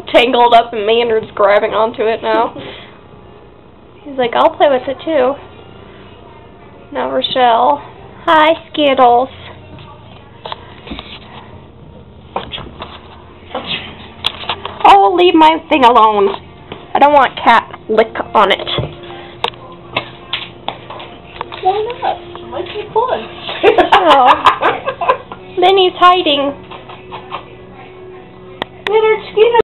tangled up and Maynard's grabbing onto it now. He's like, I'll play with it too. Now Rochelle. Hi, Skittles. Oh, leave my thing alone. I don't want cat lick on it. Why not? It might be fun. Oh. Then he's hiding. Maynard,